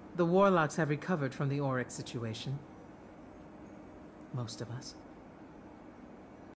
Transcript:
The warlocks have recovered from the Oryx situation. Most of us.